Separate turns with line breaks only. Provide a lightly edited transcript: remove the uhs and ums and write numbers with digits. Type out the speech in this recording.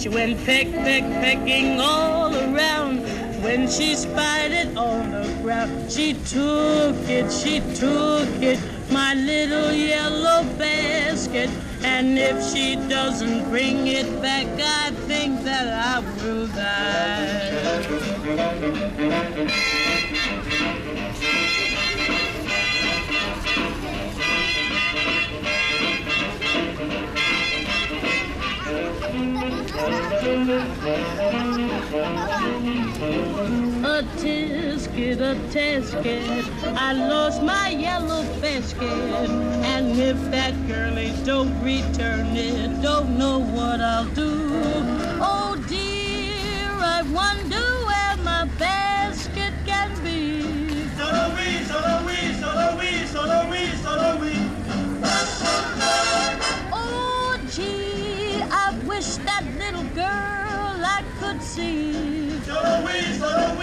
She went pecking all around. When she spied it on the ground, she took it, my little yellow basket. And if she doesn't bring it back, I think that I will die. A tisket, I lost my yellow basket. And if that girlie don't return it, don't know what I'll do. Oh dear, I wonder where my basket can be.
Solo-wee, solo-wee, solo-wee, solo-wee, solo-wee.
Oh gee, I wish that little girl I could see.
Solo-wee, solo-wee.